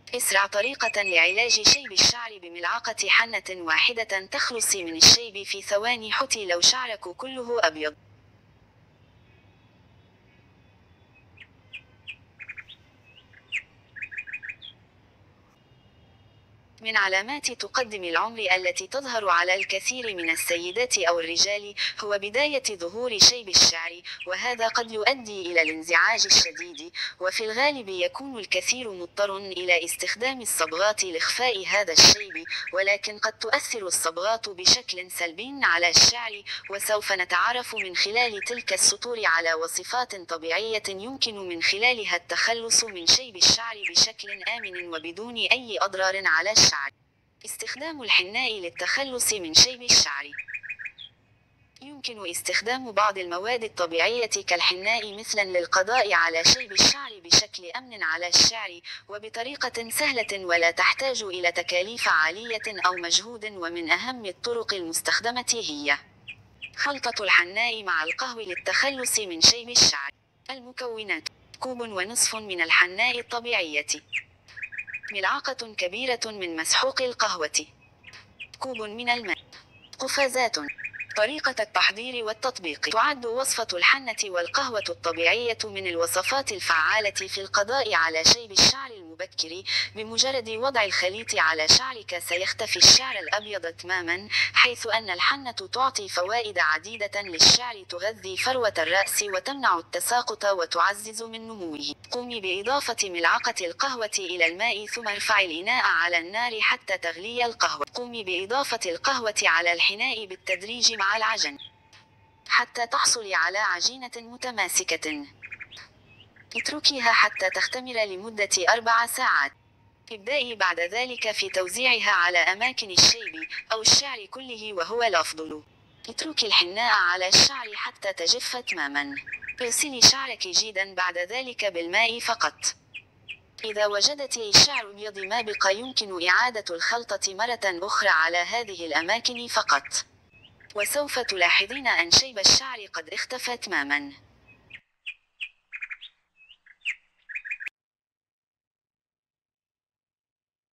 أسرع طريقة لعلاج شيب الشعر بملعقة حنة واحدة تخلصي من الشيب في ثواني. حتى لو شعرك كله أبيض. من علامات تقدم العمر التي تظهر على الكثير من السيدات أو الرجال هو بداية ظهور شيب الشعر، وهذا قد يؤدي إلى الانزعاج الشديد، وفي الغالب يكون الكثير مضطر إلى استخدام الصبغات لإخفاء هذا الشيب، ولكن قد تؤثر الصبغات بشكل سلبي على الشعر، وسوف نتعرف من خلال تلك السطور على وصفات طبيعية يمكن من خلالها التخلص من شيب الشعر بشكل آمن وبدون أي أضرار على الشعر. استخدام الحناء للتخلص من شيب الشعر. يمكن استخدام بعض المواد الطبيعية كالحناء مثلا للقضاء على شيب الشعر بشكل أمن على الشعر، وبطريقة سهلة ولا تحتاج إلى تكاليف عالية أو مجهود. ومن أهم الطرق المستخدمة هي خلطة الحناء مع القهوة للتخلص من شيب الشعر. المكونات: كوب ونصف من الحناء الطبيعية، ملعقة كبيرة من مسحوق القهوة، كوب من الماء، قفازات. طريقة التحضير والتطبيق: تعد وصفة الحنة والقهوة الطبيعية من الوصفات الفعالة في القضاء على شيب الشعر المبكر. بمجرد وضع الخليط على شعرك سيختفي الشعر الأبيض تماما، حيث أن الحنة تعطي فوائد عديدة للشعر تغذي فروة الرأس وتمنع التساقط وتعزز من نموه. قومي بإضافة ملعقة القهوة إلى الماء ثم ارفعي الإناء على النار حتى تغلي القهوة. قومي بإضافة القهوة على الحناء بالتدريج مع العجن حتى تحصلي على عجينة متماسكة. اتركيها حتى تختمر لمدة 4 ساعات. ابدأي بعد ذلك في توزيعها على أماكن الشيب أو الشعر كله وهو الأفضل. اتركي الحناء على الشعر حتى تجف تماما. اغسلي شعرك جيدا بعد ذلك بالماء فقط. إذا وجدت الشعر أبيض ما بقى يمكن إعادة الخلطة مرة أخرى على هذه الأماكن فقط، وسوف تلاحظين أن شيب الشعر قد اختفى تماما.